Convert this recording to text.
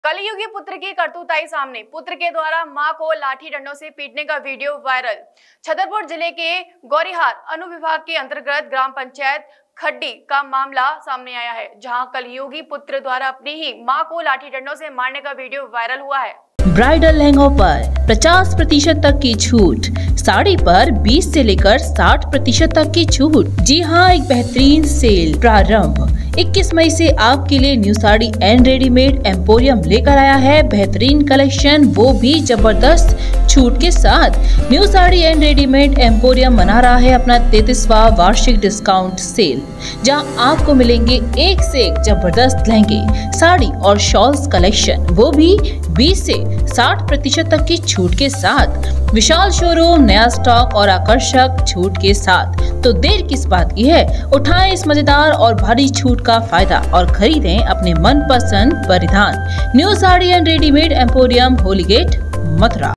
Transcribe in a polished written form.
कलयुगी पुत्र की करतूत आई सामने। पुत्र के द्वारा मां को लाठी डंडों से पीटने का वीडियो वायरल। छतरपुर जिले के गौरीहार अनुविभाग के अंतर्गत ग्राम पंचायत खड्डी का मामला सामने आया है, जहां कलयुगी पुत्र द्वारा अपनी ही मां को लाठी डंडों से मारने का वीडियो वायरल हुआ है। ब्राइडल लहंगों पर 50% तक की छूट, साड़ी पर 20 से लेकर 60% तक की छूट। जी हाँ, एक बेहतरीन सेल प्रारंभ 21 मई से आपके लिए new sari and readymade emporium लेकर आया है बेहतरीन कलेक्शन, वो भी जबरदस्त छूट के साथ। New sari and readymade emporium मना रहा है अपना 33वां वार्षिक डिस्काउंट सेल, जहां आपको मिलेंगे एक से एक जबरदस्त लहंगे, साड़ी और शॉल्स कलेक्शन, वो भी 20 से 60% तक की छूट के साथ। विशाल शोरूम, नया स्टॉक और आकर्षक छूट के साथ। तो देर किस बात की है, उठाएं इस मजेदार और भारी छूट का फायदा और खरीदें अपने मनपसंद परिधान। New sari and readymade emporium, Holi gate, Mathura.